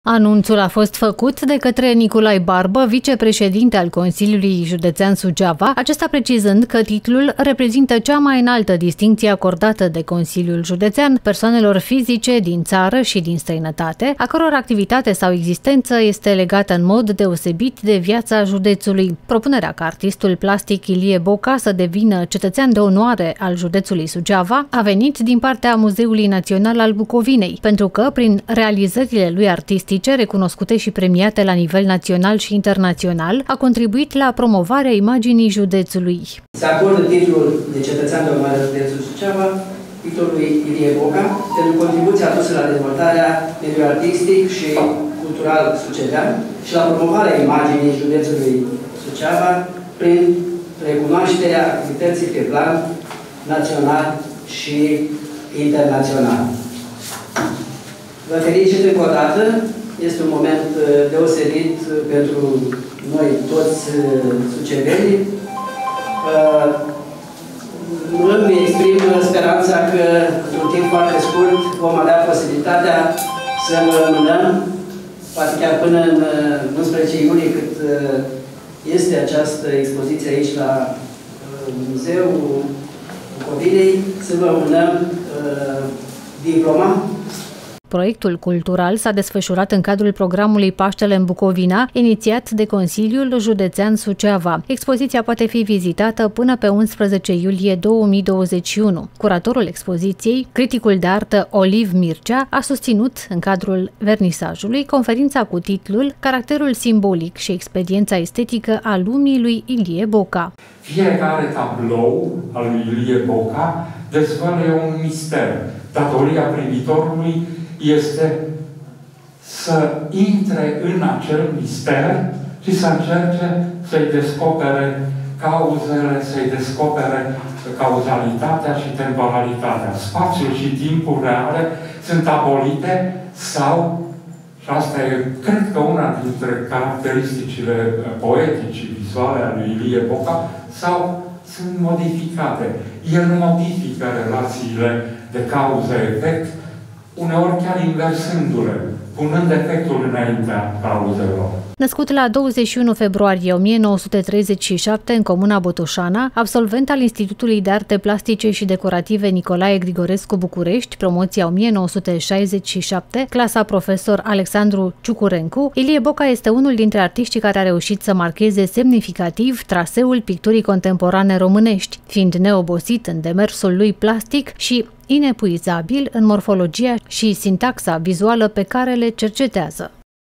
Anunțul a fost făcut de către Nicolae Barbă, vicepreședinte al Consiliului Județean Suceava, acesta precizând că titlul reprezintă cea mai înaltă distincție acordată de Consiliul Județean persoanelor fizice din țară și din străinătate, a căror activitate sau existență este legată în mod deosebit de viața județului. Propunerea ca artistul plastic Ilie Boca să devină cetățean de onoare al județului Suceava a venit din partea Muzeului Național al Bucovinei, pentru că, prin realizările lui artistice recunoscute și premiate la nivel național și internațional, a contribuit la promovarea imaginii județului. Se acordă titlul de cetățean de onoare al județului Suceava pictorului Ilie Boca pentru contribuția adusă la dezvoltarea mediului artistic și cultural sucevean și la promovarea imaginii județului Suceava prin recunoașterea activității pe plan național și internațional. Vă felicit încă o dată. Este un moment deosebit pentru noi toți sucevenii. Îmi exprim speranța că într-un timp foarte scurt vom avea posibilitatea să rămânăm, poate chiar până în 11 iulie, cât este această expoziție aici la Muzeul Bucovinei, să vă rămânăm diploma. Proiectul cultural s-a desfășurat în cadrul programului Paștele în Bucovina, inițiat de Consiliul Județean Suceava. Expoziția poate fi vizitată până pe 11 iulie 2021. Curatorul expoziției, criticul de artă Oliv Mircea, a susținut, în cadrul vernisajului, conferința cu titlul Caracterul simbolic și experiența estetică a lumii lui Ilie Boca. Fiecare tablou al lui Ilie Boca dezvăluie un mister. Datoria privitorului este să intre în acel mister și să încerce să-i descopere cauzele, să-i descopere cauzalitatea și temporalitatea. Spațiul și timpul reale sunt abolite sau, și asta e, cred că una dintre caracteristicile poetice, vizuale a lui Ilie Boca, sau sunt modificate. El modifică relațiile de cauză-efect, uneori chiar inversându-le, punând efectul înaintea cauzelor. Născut la 21 februarie 1937 în comuna Botoșana, absolvent al Institutului de Arte Plastice și Decorative Nicolae Grigorescu București, promoția 1967, clasa profesor Alexandru Ciucurencu, Ilie Boca este unul dintre artiștii care a reușit să marcheze semnificativ traseul picturii contemporane românești, fiind neobosit în demersul lui plastic și inepuizabil în morfologia și sintaxa vizuală pe care le cercetează.